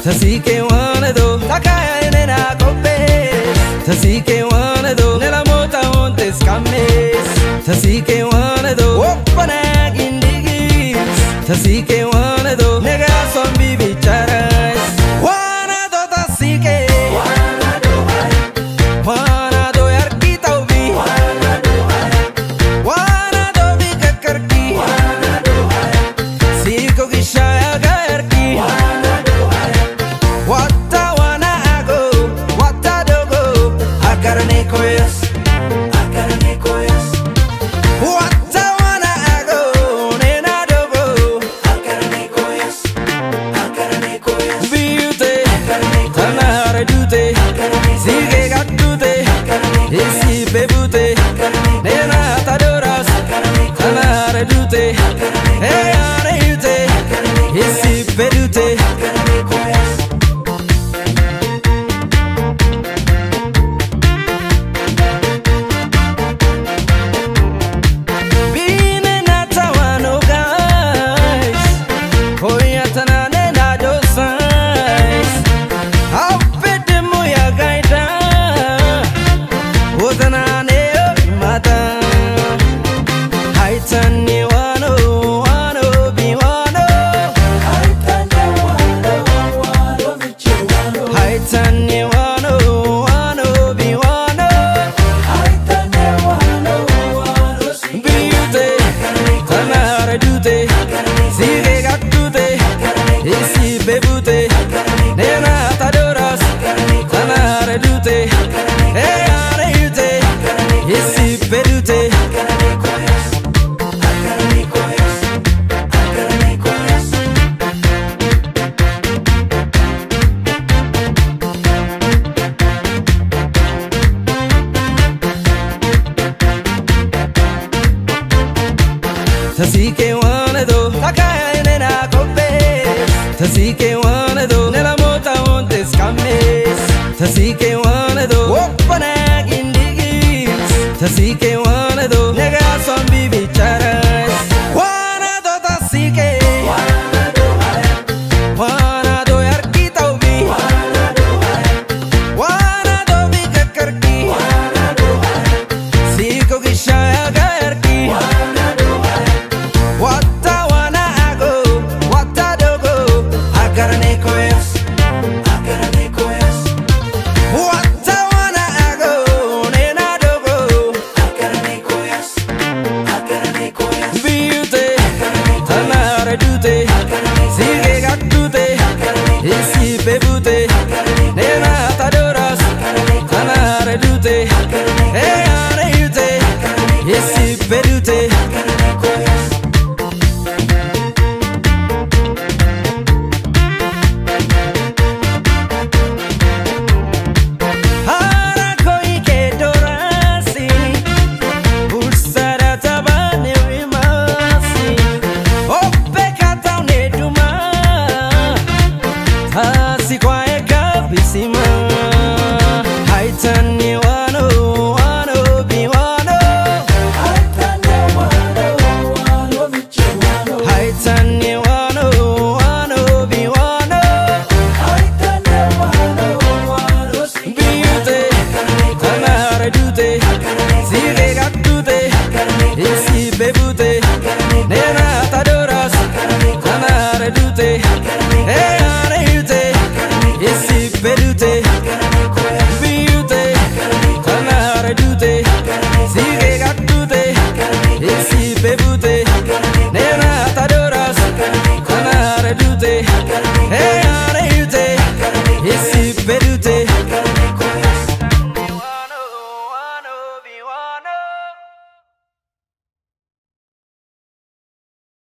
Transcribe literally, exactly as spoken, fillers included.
Tasike Wanado, Takaya Nena Copes, Tasike Wanado, Nella Mota Ontes Cames, Tasike Wanado, Opanag in the Gills, Tasike Wanado, Nega Zombie Bicharas, Wanado Tasike, Wanado, Wanado Yarkitobi, Wanado, Wanado Bikakarki, Wanado, Siko Gishaya Garki, Koyas, akarane koyas. What I wanna go, nena dogo. Akarane koyas, akarane koyas. Beauty, tanare dute, sige gatute, isi bebute, nena tadoras, tanare dute, hey are yute, isi bedute. Bebute, nena tadoras, tanare dute, hey are yute, isi bedute. Akarane koyas, akarane koyas, akarane koyas. Tasike Wanado, Takaya Nena Copes, Tasike Wanado, Nella Mota Ontes Cames, Tasike Wanado, Opanag in the Gills, Tasike Wanado,